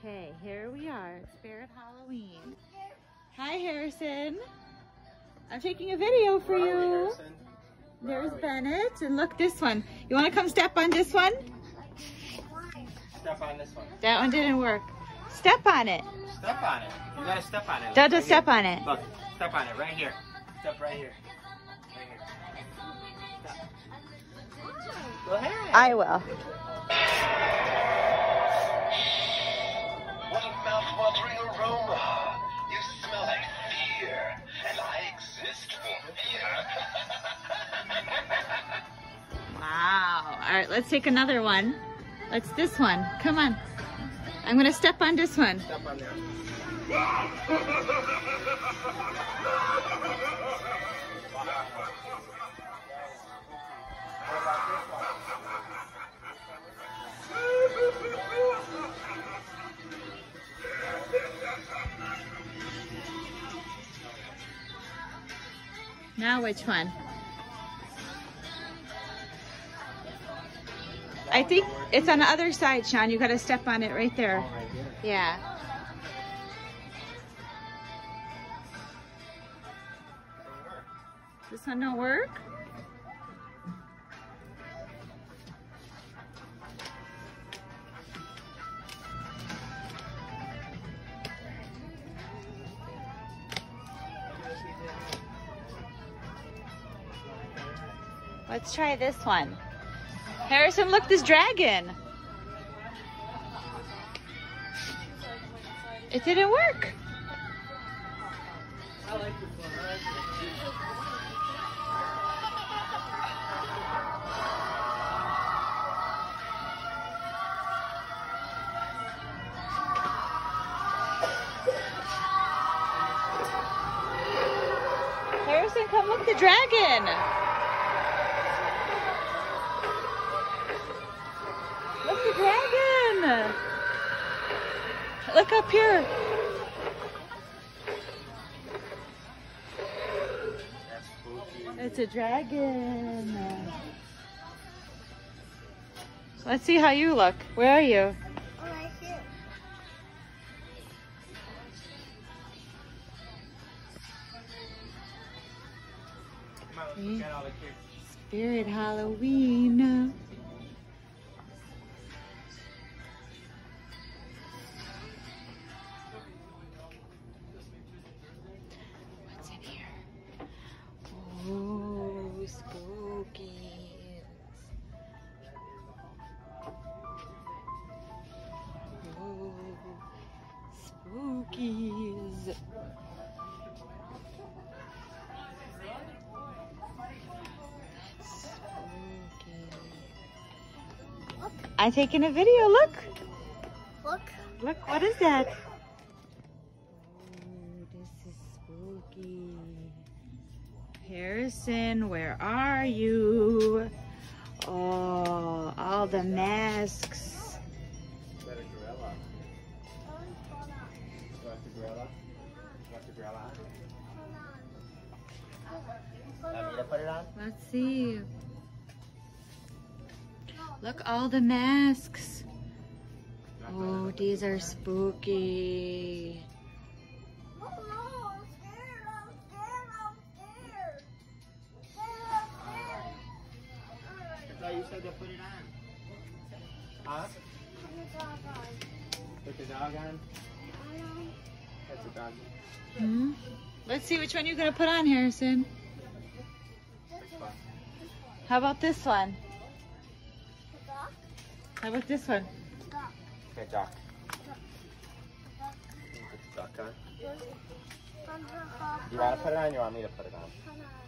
Okay, here we are, Spirit Halloween. Hi, Harrison. I'm taking a video for you. There's Bennett, and look, this one. You want to come step on this one? Step on this one. That one didn't work. Step on it. Step on it. You gotta step on it. Dada, right step here. on it. Look, step on it right here. Step right here. Right here. Step. Go ahead. I will. What a mouth-watering aroma! You smell like fear, and I exist for fear. Wow. All right, let's take another one. Let's this one. Come on. I'm going to step on this one. Step on there. Now which one? I think it's on the other side, Sean. You got to step on it right there. Oh, right here. Yeah. This one don't work? Let's try this one. Harrison, look, this dragon. It didn't work. I like this one. I like Harrison, come look, the dragon. Look, the dragon. Look up here. That's spooky. It's a dragon. Let's see how you look. Where are you? Come on, let's look at all the kids. Spirit Halloween. What's in here? Oh, spookies. Oh, spookies. I'm taking a video. Look. Look, what is that? Oh, this is spooky. Harrison, where are you? Oh, all the masks. Is that a gorilla? You want the gorilla? You want the gorilla on? Want me to put it on? Let's see. Look, all the masks. Oh, these are spooky. Oh no, I'm scared. I thought you said to put it on. Huh? Put the dog on? That's a dog. Hmm? Let's see which one you're going to put on, Harrison. How about this one? How about this one? Okay, duck. Put the duck on. You want to put it on or you want me to put it on?